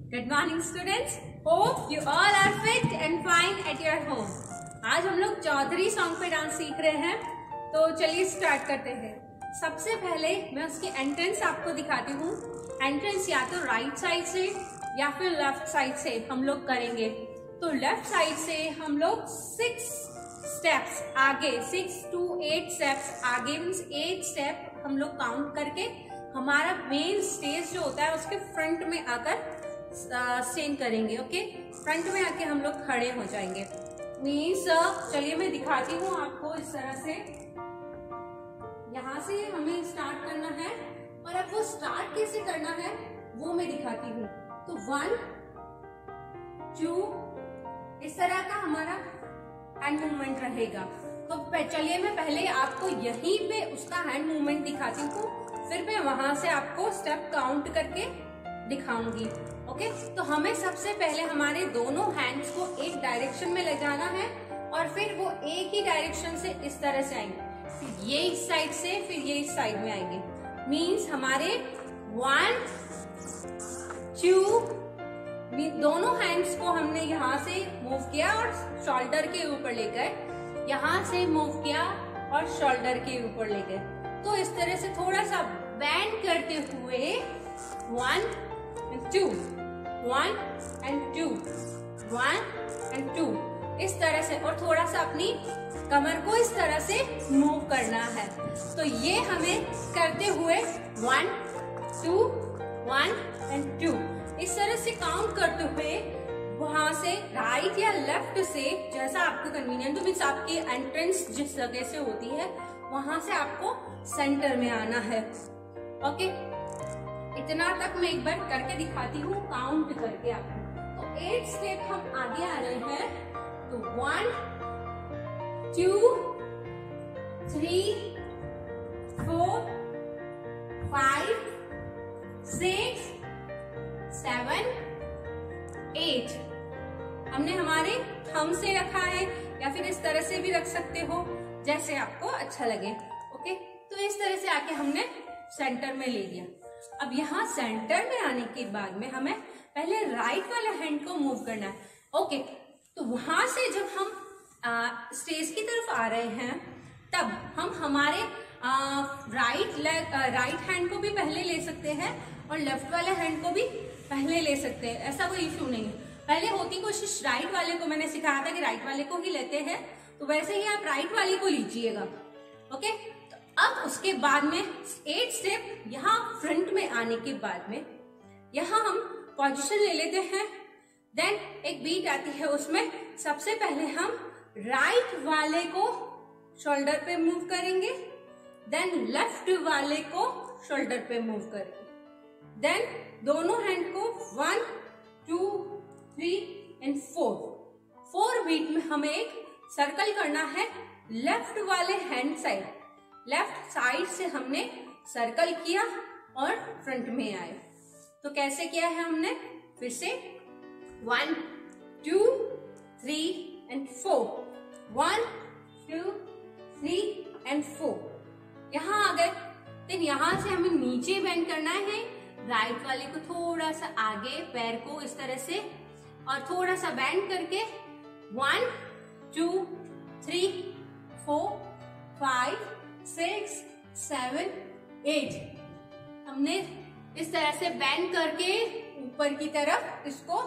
Good morning students. Hope you all are fit and fine at your home. आज हम लोग Chaudhary song पे dance सीख रहे हैं, तो चलिए स्टार्ट करते हैं। सबसे पहले मैं उसकी एंट्रेंस आपको दिखाती हूँ। एंट्रेंस या तो राइट साइड से या फिर लेफ्ट साइड से हम लोग करेंगे। तो लेफ्ट साइड से हम लोग 6 स्टेप्स आगे, 6 to 8 स्टेप्स आगे, मीन्स 8 स्टेप हम लोग काउंट करके हमारा मेन स्टेज जो होता है उसके फ्रंट में आकर स्टैंड करेंगे। ओके, फ्रंट में आके हम लोग खड़े हो जाएंगे। मीन्स चलिए मैं दिखाती हूँ आपको इस तरह से। यहाँ से हमें स्टार्ट करना है और अब वो स्टार्ट कैसे करना है वो मैं दिखाती हूँ। तो 1 2 इस तरह का हमारा हैंड मूवमेंट रहेगा। तो चलिए मैं पहले आपको यहीं पे उसका हैंड मूवमेंट दिखाती हूँ, फिर मैं वहां से आपको स्टेप काउंट करके दिखाऊंगी। ओके, तो हमें सबसे पहले हमारे दोनों हैंड्स को एक डायरेक्शन में ले जाना है और फिर वो एक ही डायरेक्शन से इस तरह से आएंगे, फिर ये इस साइड से, फिर ये इस साइड में आएंगे। मीन्स हमारे 1 2 दोनों हैंड्स को हमने यहाँ से मूव किया और शोल्डर के ऊपर लेकर, यहाँ से मूव किया और शोल्डर के ऊपर ले गए। तो इस तरह से थोड़ा सा बैंड करते हुए 1 and 2 1 and 2 1 and 2 इस तरह से, और थोड़ा सा अपनी कमर को इस तरह से मूव करना है। तो ये हमें करते हुए 1 2 1 and 2 इस तरह से काउंट करते हुए वहां से राइट या लेफ्ट से, जैसा आपको कन्वीनियंट, मीन्स आपकी एंट्रेंस जिस जगह से होती है वहां से आपको सेंटर में आना है। ओके, इतना तक मैं एक बार करके दिखाती हूँ काउंट करके आपको। तो 8 स्टेप हम आगे आ रहे हैं। तो 1 2 3 4 5 6 7 8 हमने हमारे थंब से रखा है या फिर इस तरह से भी रख सकते हो, जैसे आपको अच्छा लगे। ओके, तो इस तरह से आके हमने सेंटर में ले लिया। अब यहाँ सेंटर में आने के बाद में हमें पहले राइट वाले हैंड को मूव करना है। ओके, तो वहां से जब हम स्टेज की तरफ आ रहे हैं तब हम हमारे राइट हैंड को भी पहले ले सकते हैं और लेफ्ट वाले हैंड को भी पहले ले सकते हैं, ऐसा कोई इशू नहीं है। पहले होती कोशिश राइट वाले को, मैंने सिखाया था कि राइट वाले को ही लेते हैं, तो वैसे ही आप राइट वाले को लीजिएगा। ओके, अब उसके बाद में 8 स्टेप यहाँ फ्रंट में आने के बाद में यहाँ हम पोजीशन ले लेते हैं। देन एक बीट आती है, उसमें सबसे पहले हम राइट वाले को शोल्डर पे मूव करेंगे, देन लेफ्ट वाले को शोल्डर पे मूव करेंगे, देन दोनों हैंड को 1 2 3 and 4 बीट में हमें एक सर्कल करना है लेफ्ट वाले हैंड साइड। लेफ्ट साइड से हमने सर्कल किया और फ्रंट में आए। तो कैसे किया है हमने, फिर से 1 2 3 and 4 1 2 3 and 4 यहाँ आ गए। देन यहाँ से हमें नीचे बेंड करना है, राइट वाले को थोड़ा सा आगे, पैर को इस तरह से और थोड़ा सा बेंड करके 1 2 3 4 5 6 7 8 हमने इस तरह से बेंड करके ऊपर की तरफ इसको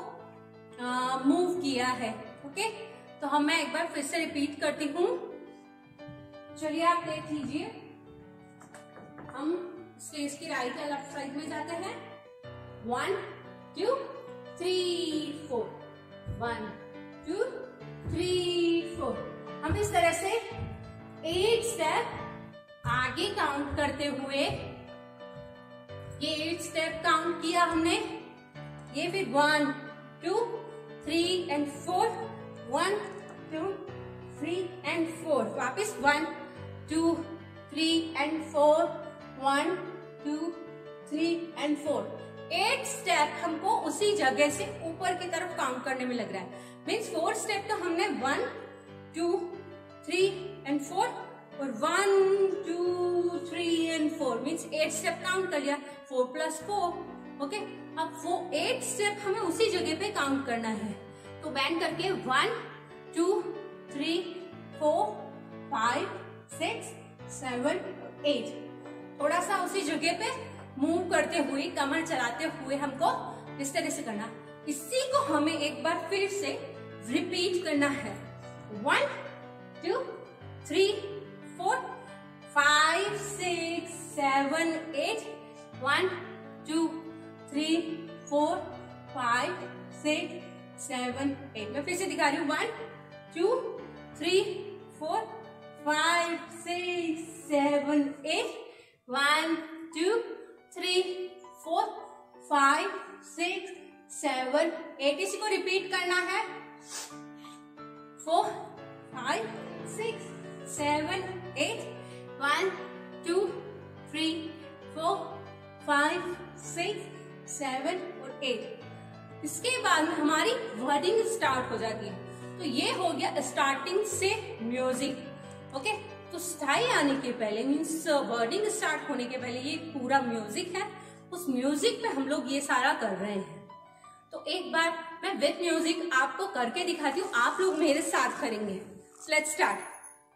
मूव किया है। ओके, तो मैं एक बार फिर से रिपीट करती हूँ। चलिए आप देख लीजिए। हम स्टेज की राइट या लेफ्ट साइड में जाते हैं। 1 2 3 4 1 2 3 4 हम इस तरह से 8 स्टेप आगे काउंट करते हुए, ये 8 स्टेप काउंट किया हमने, ये फिर 1 2 3 and 4 1 2 3 and 4 वापस 1 2 3 and 4 1 2 3 and 4 8 स्टेप हमको उसी जगह से ऊपर की तरफ काउंट करने में लग रहा है। मीन्स 4 स्टेप तो हमने 1 2 3 and 4 और 1 2 3 and 4 मीन्स 8 स्टेप काउंट कर लिया, 4 + 4। ओके, अब वो 8 स्टेप हमें उसी जगह पे काउंट करना है। तो बैंड करके 1 2 3 4 5 6 7 8 थोड़ा सा उसी जगह पे मूव करते हुए, कमर चलाते हुए हमको इस तरह से करना। इसी को हमें एक बार फिर से रिपीट करना है। 1 2 3 4 5 6 7 8 1 2 3 4 5 6 7 8 मैं फिर से दिखा रही हूँ। 1 2 3 4 5 6 7 8 1 2 3 4 5 6 7 8 इसी को रिपीट करना है। 4 5 6 7 8 1 2 3 4 5 6 7 और 8। इसके बाद में हमारी वर्डिंग स्टार्ट हो जाती है। तो ये हो गया स्टार्टिंग से म्यूजिक। ओके, तो स्टाइल आने के पहले मीन्स वर्डिंग स्टार्ट होने के पहले ये पूरा म्यूजिक है, उस म्यूजिक पे हम लोग ये सारा कर रहे हैं। तो एक बार मैं विद म्यूजिक आपको करके दिखाती हूँ, आप लोग मेरे साथ करेंगे। Let's start.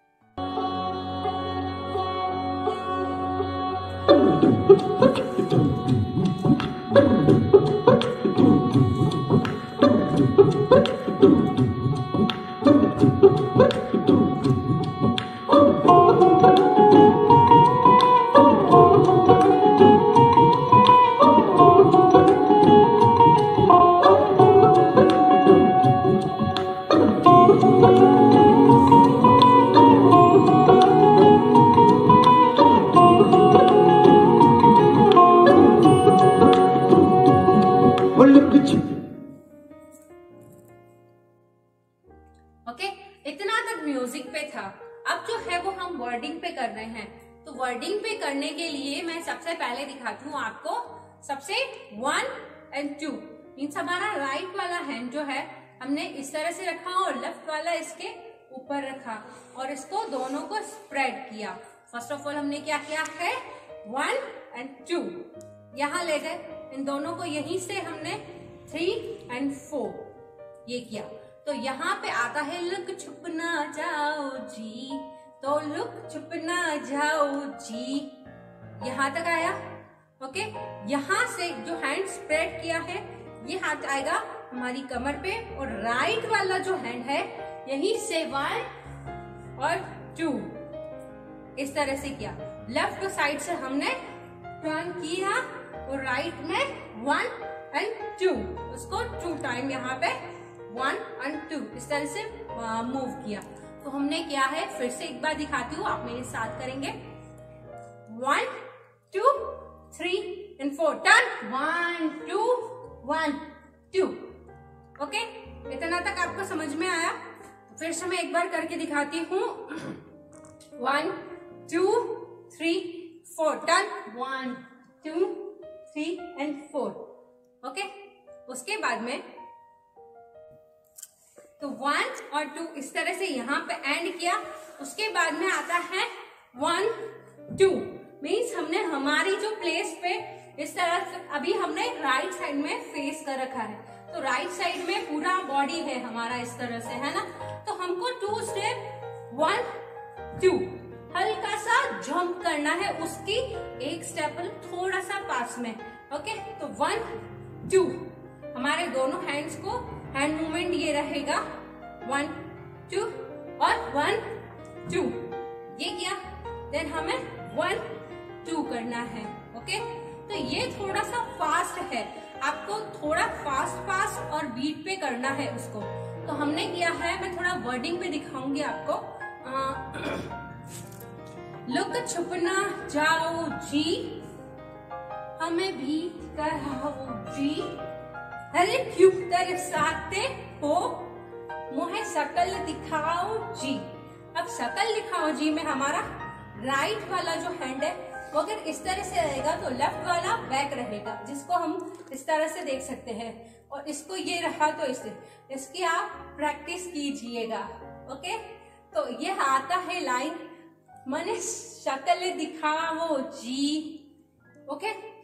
ओके, इतना तक म्यूजिक पे था। अब जो है वो हम वर्डिंग पे कर रहे हैं। तो वर्डिंग पे करने के लिए मैं सबसे पहले दिखाती हूँ आपको। सबसे 1 और 2 मीन्स हमारा राइट वाला हैंड जो है हमने इस तरह से रखा और लेफ्ट वाला इसके ऊपर रखा और इसको दोनों को स्प्रेड किया। फर्स्ट ऑफ ऑल हमने क्या किया है 1 और 2 यहाँ ले गए, इन दोनों को यहीं से हमने 3 और 4 ये किया। तो यहाँ पे आता है लुक छुप ना जाओ जी, तो लुक छुप ना जाओ जी, यहाँ तक आया। ओके, यहाँ से जो हैंड स्प्रेड किया है ये हाथ आएगा हमारी कमर पे और राइट वाला जो हैंड है यहीं से 1 और 2 इस तरह से किया। लेफ्ट साइड से हमने टर्न किया और राइट में 1 और 2 उसको 2 टाइम यहाँ पे 1 और 2 इस तरह से मूव किया। तो हमने किया है, फिर से एक बार दिखाती हूँ, आप मेरे साथ करेंगे। 1 2 3 और 4 टर्न 1 2 1 2। ओके, इतना तक आपको समझ में आया? फिर से मैं एक बार करके दिखाती हूँ। 1 2 3 4 टर्न 1 2 3 और 4। ओके, उसके बाद में तो 1 और 2 इस तरह से यहाँ पे एंड किया। उसके बाद में आता है 1 2 मीन्स हमने हमारी जो प्लेस पे इस तरह से अभी हमने राइट साइड में फेस कर रखा है, तो राइट साइड में पूरा बॉडी है हमारा इस तरह से, है ना। तो हमको 2 स्टेप 1 2 हल्का सा जंप करना है, उसकी एक स्टेप थोड़ा सा पास में। ओके, तो 1 2 हमारे दोनों हैंड्स को हैंड मूवमेंट ये रहेगा 1 2 और 1 2 ये किया। देन हमें 1 2 करना है। ओके, तो ये थोड़ा सा फास्ट है, आपको थोड़ा फास्ट और बीट पे करना है उसको। तो हमने किया है, मैं थोड़ा वर्डिंग पे दिखाऊंगी आपको। लुक छुप ना जाओ जी, हमें भी कराओ जी, अरे क्यों तरसाते हो, मुझे शकल दिखाओ जी। अब शकल दिखाओ जी में हमारा राइट वाला जो हैंड है वो अगर इस तरह से रहेगा तो लेफ्ट वाला बैक रहेगा, जिसको हम इस तरह से देख सकते हैं। और इसको ये रहा तो इसकी आप प्रैक्टिस कीजिएगा। ओके, तो ये आता है लाइन मने शकल दिखाओ जी। ओके,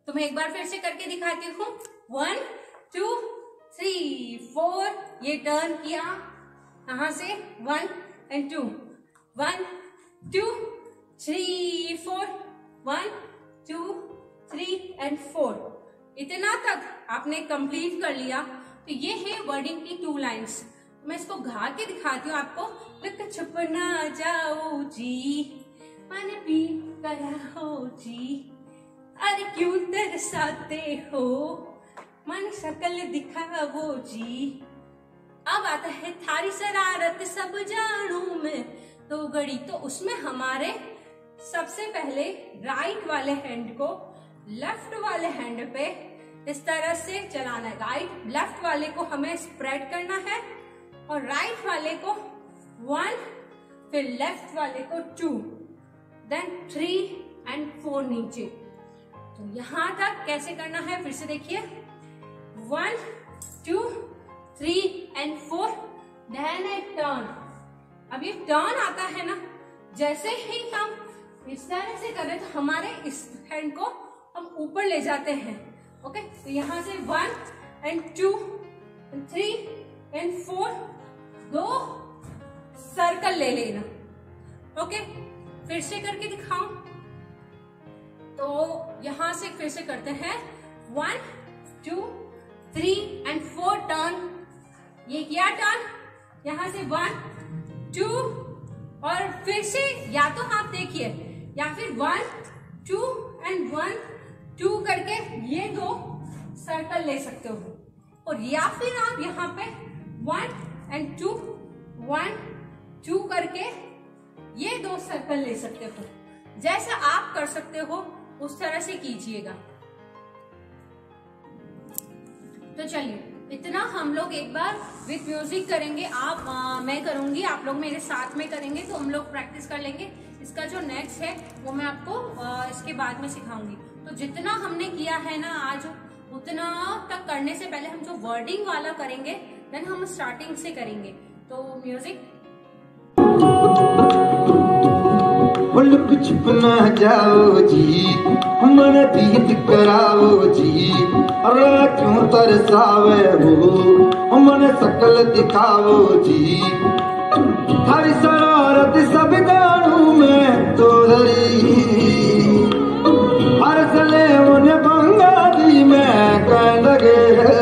तो मैं एक बार फिर से करके दिखाती हूँ। 1 2 3 4, ये टर्न किया यहाँ से 1 and 2, 1 2 3 4, 1 2 3 and 4, इतना तक आपने कंप्लीट कर लिया। तो ये है वर्डिंग की 2 लाइन्स। मैं इसको गा के दिखाती हूँ आपको। लक छुप ना जाओ जी, मन भी करा हो जी, अरे क्यों तरसाते हो, मन शक्ल दिखाओ जी। अब आता है थारी शरारत सब जानू में, तो गड़ी। तो उसमें हमारे सबसे पहले राइट वाले हैंड को लेफ्ट वाले हैंड पे इस तरह से चलाना है। राइट लेफ्ट वाले को हमें स्प्रेड करना है और राइट वाले को 1, फिर लेफ्ट वाले को 2, देन 3 and 4 नीचे। तो यहां तक कैसे करना है फिर से देखिए। 1 2 3 and 4, देन ए टर्न। अब ये टर्न आता है ना, जैसे ही हम इस तरह से करें तो हमारे इस हैंड को हम ऊपर ले जाते हैं। ओके, तो यहां से 1 and 2 and 3 and 4, 2 सर्कल ले लेना। ओके, फिर से करके दिखाऊं तो यहां से फिर से करते हैं 1 2 3 and 4 टर्न। ये किया टर्न, यहां से 1 2 और फिर से या तो आप देखिए या फिर 1 2 and 1 2 करके ये 2 सर्कल ले सकते हो, और या फिर आप यहाँ पे 1 and 2 1 2 करके ये 2 सर्कल ले सकते हो। जैसा आप कर सकते हो उस तरह से कीजिएगा। तो चलिए, इतना हम लोग एक बार विद म्यूजिक करेंगे। मैं करूंगी, आप लोग मेरे साथ में करेंगे, तो हम लोग प्रैक्टिस कर लेंगे। इसका जो नेक्स्ट है वो मैं आपको इसके बाद में सिखाऊंगी। तो जितना हमने किया है ना आज, उतना तक करने से पहले हम जो वर्डिंग वाला करेंगे देन हम स्टार्टिंग से करेंगे। तो म्यूजिक। लुक छुप ना जाओ जी, मन प्रीत कराओ जी, अरे क्यों तरसावे हो, मन शकल दिखाओ जी। थारी शरारत सब जानू में तो धरी, हर सले उन्हें बंगाली में कह लगे।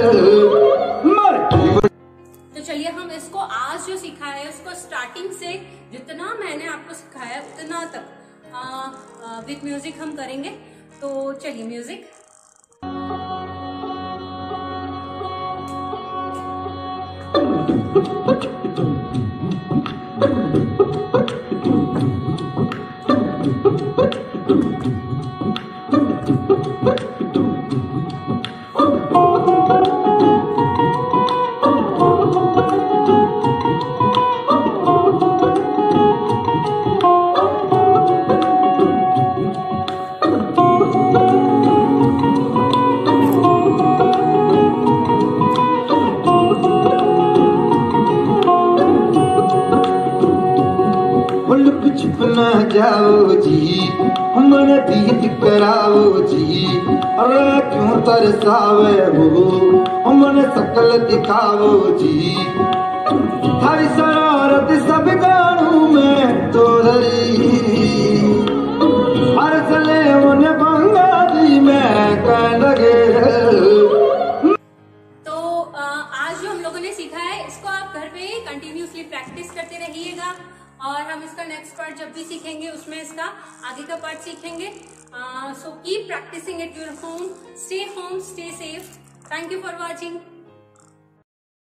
तो चलिए, हम इसको आज जो सिखाया है उसको स्टार्टिंग से जितना मैंने आपको सिखाया उतना तक विद म्यूजिक हम करेंगे। तो चलिए, म्यूजिक। छुप ना जाओ जी, मन प्रीत कराओ जी, अरे क्यों तरसावे हो, मन शकल दिखाओ जी। थारी शरारत सब जानू में तो धरी, हर सले उन्हें बंगाली में कह लगे। तो आज जो हम लोगों ने सीखा है इसको आप घर पे कंटिन्यूसली प्रैक्टिस करते रहिएगा, और हम इसका नेक्स्ट पार्ट जब भी सीखेंगे उसमें इसका आगे का पार्ट सीखेंगे। So keep practising at your home, stay safe. Thank you for watching.